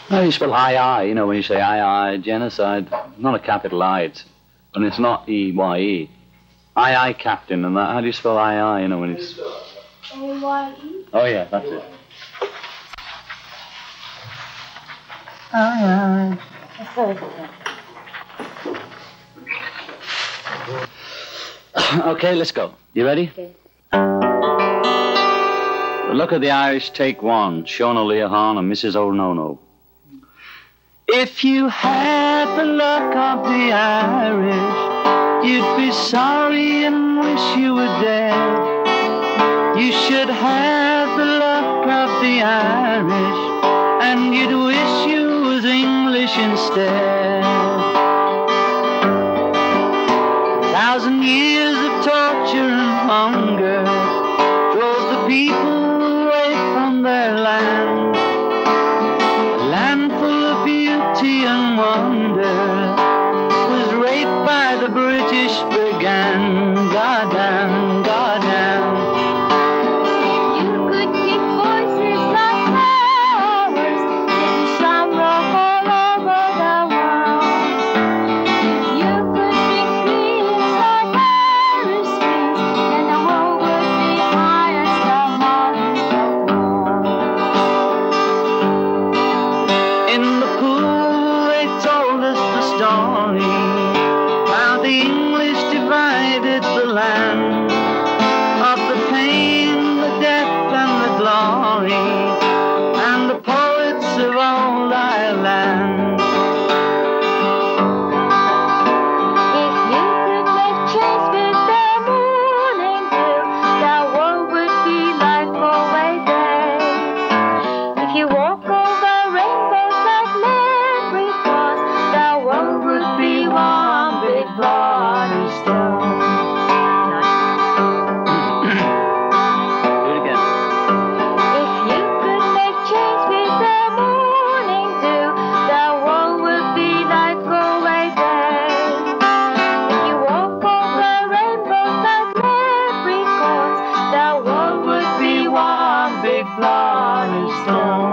No, you spell I, you know, when you say I, genocide. Not a capital I, and it's not E-Y-E. I, captain, and that. How do you spell I, you know, when it's... A-Y-E? Oh, yeah, that's it. Okay, let's go. You ready? Okay. The Look of the Irish, take one. Sean O'Leahan and Mrs. O'Nono. If you had the luck of the Irish, you'd be sorry and wish you were dead. You should have the luck of the Irish, and you'd wish you was English instead. 1,000 years of torture and hunger drove the people away from their land. A land full of beauty and wonder was raped by the British brigands. Goddamn, goddamn. If you could pick voices like flowers in shamrock all over the world, if you could pick dreams like Irish streets, then the world would be highest among the world. In the pool they told us the story, how the English divided the land, of the pain, the death and the glory, and the poets of old Eireland. If you could make change with the morning dew, the world would be like Galway Bay. If you walk over rainbows like leprechauns, the world would be one big Blarney Stone. Do it again. If you could make change with the morning dew, the world would be like Galway Bay. If you walk over rainbows like leprechauns, the world would be one big Blarney Stone.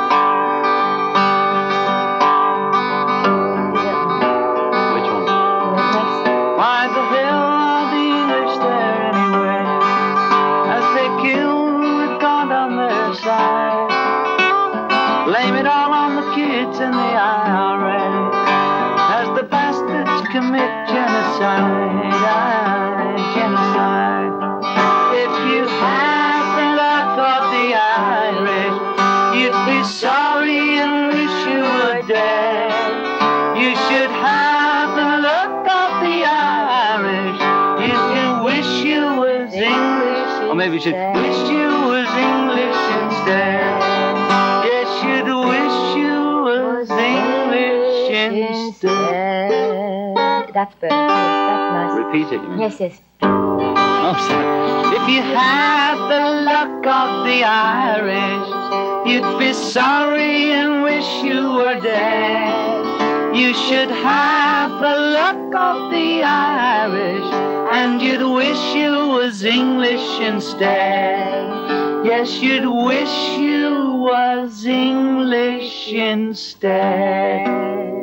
Which one? Why the hell are the English there anyway, as they killed God on their side? Blame it all on the kids and the IRA, as the bastards commit genocide, genocide. If you had the luck of the Irish, you'd be sorry and wish you were dead. You should have the luck of the Irish, you could wish you was English. Or maybe you should wish you was English instead. Yes, you'd wish you was English instead. That's better. Yes, that's nice. Repeat it. Yes, yes. Oh, sorry. If you had the luck of the Irish, you'd be sorry and wish you were dead. You should have the luck of the Irish, and you'd wish you was English instead. Yes, you'd wish you was English instead.